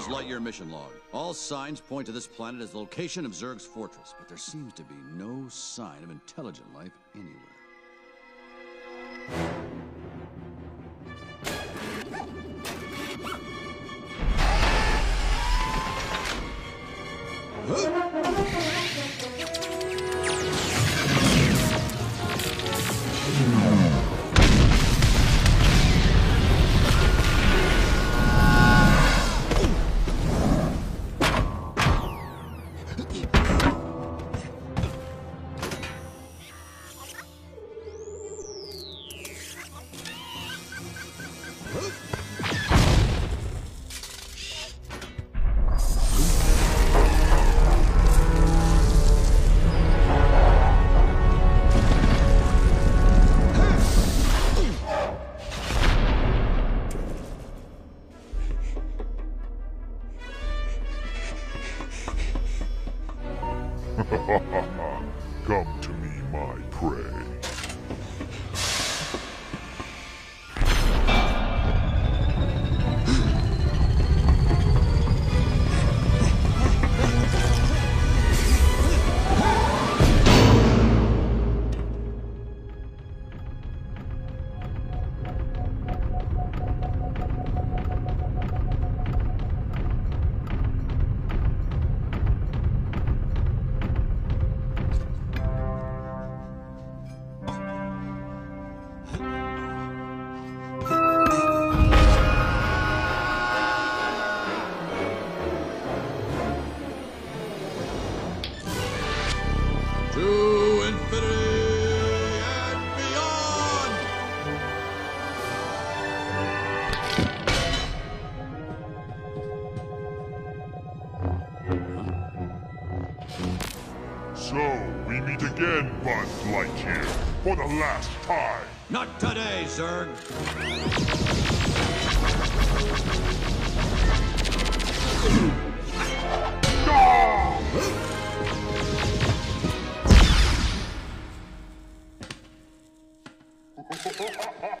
Buzz Lightyear mission log. All signs point to this planet as the location of Zurg's fortress, but there seems to be no sign of intelligent life anywhere. Come to me, my prey. To infinity and beyond! So, we meet again, Buzz Lightyear, for the last time. Not today, Zurg!